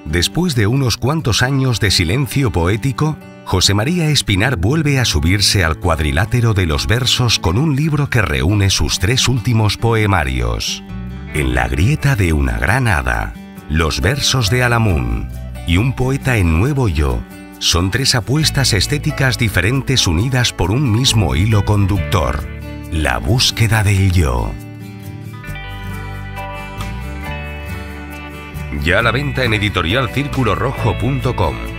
Después de unos cuantos años de silencio poético, José María Espinar vuelve a subirse al cuadrilátero de los versos con un libro que reúne sus 3 últimos poemarios: En la grieta de una gran hada, Los versos de Alamún y Un poeta en nuevo yo. Son 3 apuestas estéticas diferentes unidas por un mismo hilo conductor: la búsqueda del yo. Ya a la venta en editorialcirculorrojo.com.